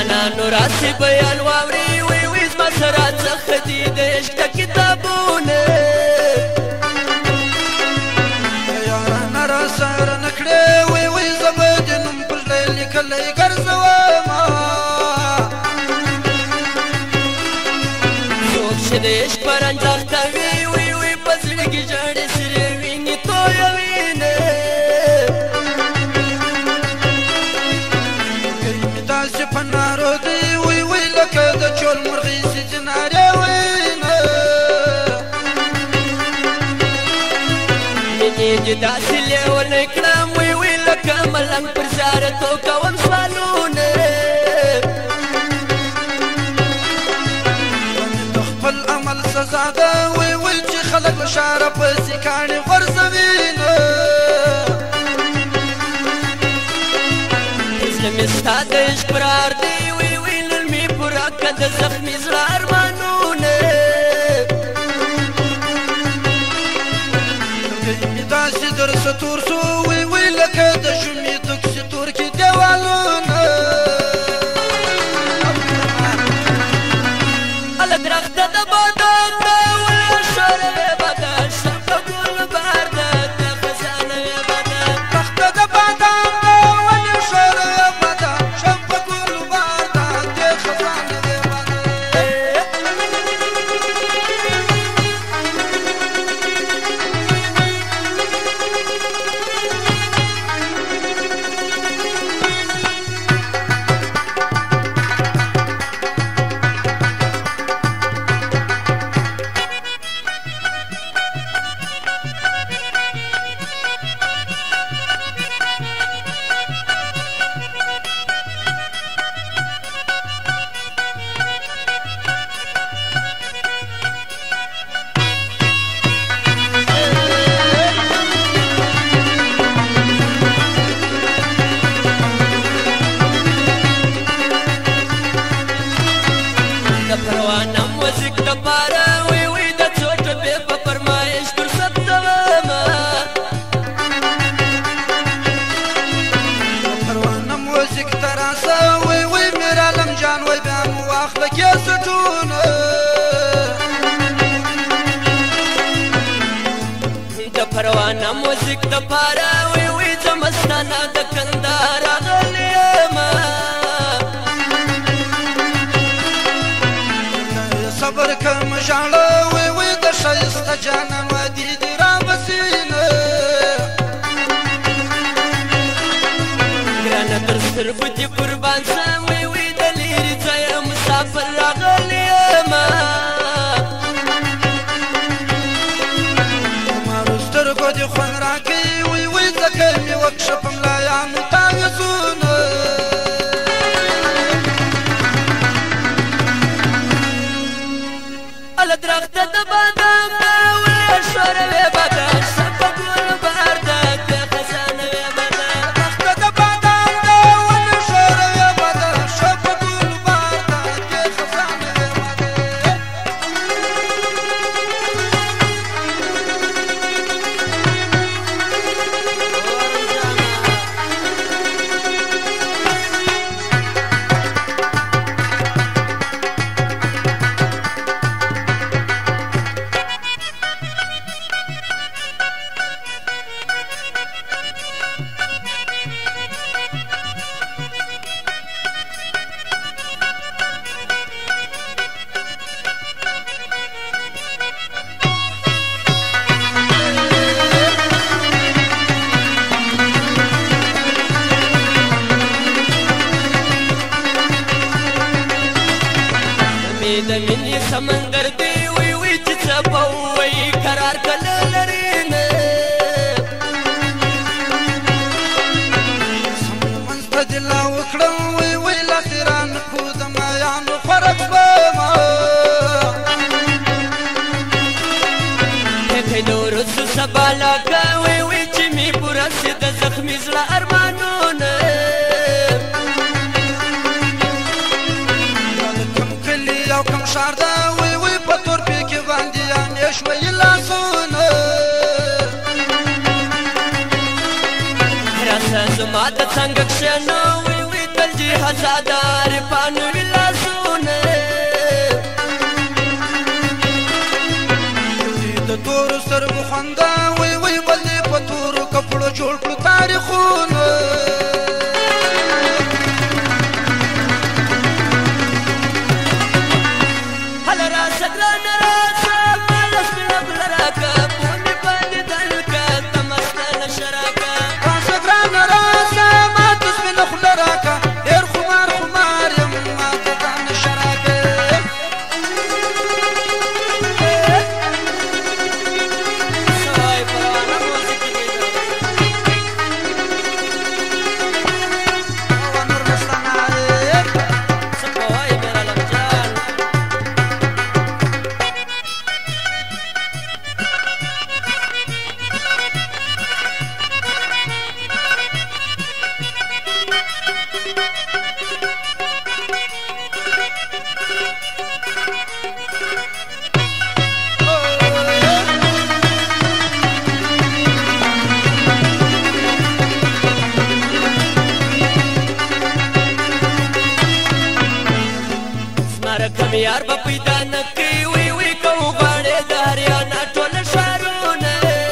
جانانو راسي بیان واوري وی وی زما سره څخه دي د عشق د کتابونه یارانه راسره نه کړې وی وی زه به د نوم پر زړه لیکلی ګرځومه څوک چې د عشق پر انځاخته وي وی وی په زړه کې ژړې سرې وینې تویوینه داسې په نارو دی وی وی لکه د چول مرغۍ چې جنارې وینه مینې دې داسې لیونی کړم وی وی لکه ملنګ پر زیارتو کوم سوالونه د خپل عمل سزا ده وی وی چې خلک له شاره پسې کاڼې غورځوینه مې ستا د عشق پرار دی وی وی نن مې پوره کړه د زخمي زړه ارمانونه مې داسې درسه تور سو وی وی لکه د ژمي د کوڅې تور کې دیوالونه هله درخته د بادام ده ولې شوروې بده شپه ګل بهر ده د خزانه بده درخته د بادام ده ولې شوروې بده شپه ګل بهر ده د خزانه پروانه موزیک د پاره وی وی زمستانه د کندهار راغلی یمه صبر کوم ژاړه وی وی د ښایسته جانان وادي دې رابسینه ګرانه تر سترګو دې قربان سم وی وی د لرې ځایه مسافر راغلی یمه سترګو دې خوند راکوي وی وی ځکه مې وکشه په ملایانو تعویضونه هله درخته د بادام ده ولې شوروې بده شپه ګل بهر ده د خزانه بده درخته د بادام ده ولې شوروې بده شپه ګل بهر ده د خزانه بده د مینې سمندر دی وی وی چې څه به ووایي قرار کله لري نه منځ په دلا وکړم وی وی لاخران خو د مایانو خورک بما پکې د ورځو سبا لکه وی وی چې مې پوره سي د زخمي زړه ارمانونه کم کلی او کم ښار ده وی وی په تور پې کې باندې یانې شوی لاسونه راسه زما د څنګه کښېنه وی وی تل دې هزادار پانوی لاسونه د تورو سترګو خندا وی وی بل دې په تورو کپړو جوړ کړو تاریخونه هله راسه ګرانه راسه ماله سپینه خوله راکه پونې باندې دلکه ته مستانه شراکه راسه ګرانه راسه ماته سپینه خوله راکه ډېر خمار خمار یم ماته ځانه شراکه سوای پروانه موسیقي دی او نور مستانه څه په وایې میرا لمجان زمرکم یار به پیدا نه کوي وی وی که وغواړې د هریانا ټول ښارونه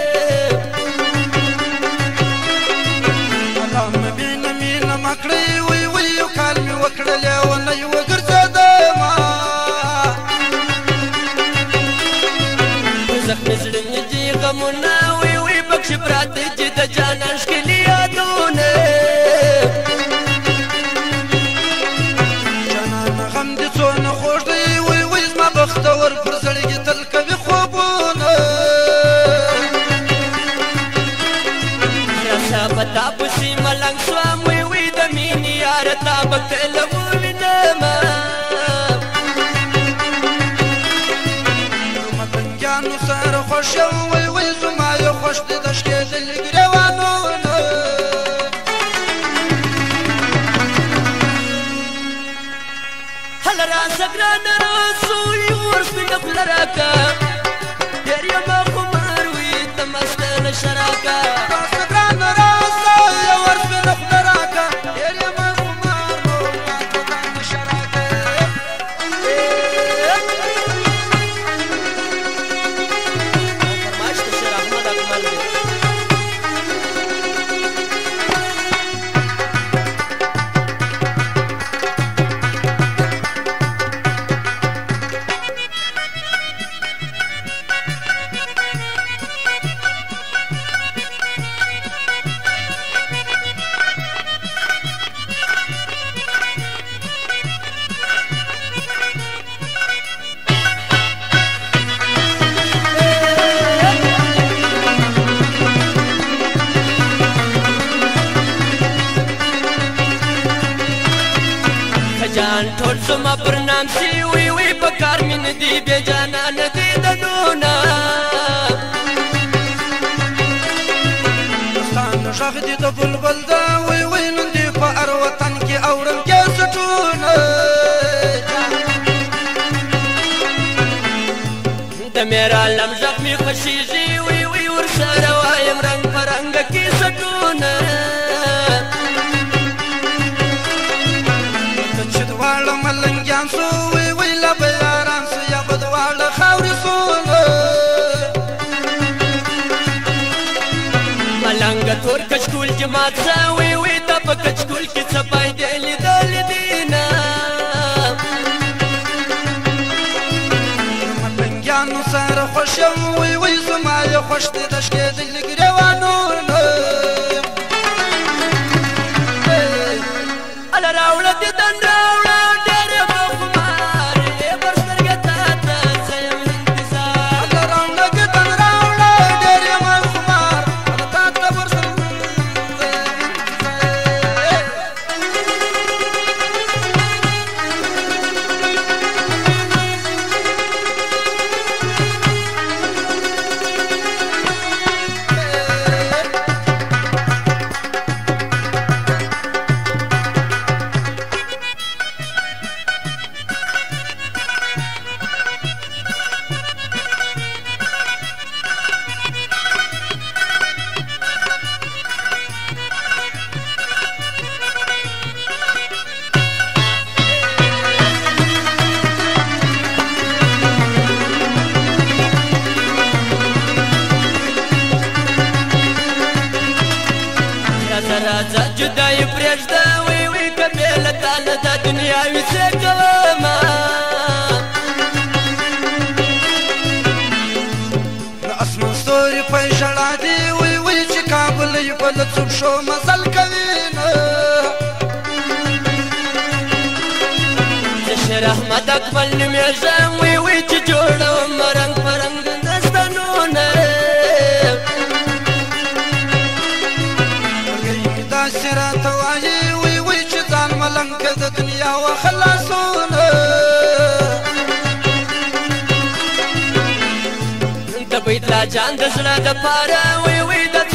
الله مې مینه مینه مه کړئ وی وی یو کال مې وکړلې ونۍ وګرځېدمه زخمي زړه مې دي غمونه وی وی پکښې پراته دي د جانان ښکلي یادونه جانانه غم دې څونه خوږ دی وی وی زما بختور پر زړګي تل کوي خوبونه راسه په تا پسې ملنګ سوم وی وی د مینې یاره تا به کله ووینمه متنګیانو سره خوښ یم وی وی زما یې خوښ دی د شکېدلي ګرېوانونه هله راسه ګرانه راسو یور سپینه خوله راکه ډېر یمه خمار وي ته مستانه شراکه راسه ګرانه راسه یو ور سپینه خوله راکه ډېر یمه خمار نو ماته ځانه شراکه فرمایش د شیر احمد اکمل دی جان ټول زما پر نام سي وی وی په کار مې نه دي بې جانا نه دي د نونه ستانه غږ دې د بلبل ده وی وی نن دې په هر وطن کې اورم کیسټونه د میرا لم غږ مې خوښېږي وی وی ورسره وایم رنګ په رنګ کیسټونه چې دواړه ملنګیان سو وی وی له به یاران سو یا به دواړه خاورې سونه ملنګه تور کچکول جماعت څه وی وی ته په کچکول کې څه فایدې لیدلې دي نه ملنګیانو سره خوښ یم وی وی زما یې خوښ دی د شکېدلي ګرېوانونه هله راوړه دې دن راوړه ډېر یمه خمار یې پر سترګه تا ته څه یم انتظار هله راوړه ګدن راوړه ډېر یمه خمار هله تا ته پر سر راځه جدایي پرېږده وی وی که بې له تا نه دا دنیا وي څه کومه د اسمان ستوري په ژړا دي وی وی چې کابل یې په له څو پښو مزل کوي نه زه شیر احمد اکمل نومېږم وی وی چې جوړوم رنګ په رنګ د دستانونه داسې راته وایي وی وی چې ځان ملنګ که د دنیا و خلاصونه د بیت لا جان د زړه دپاره وی وی د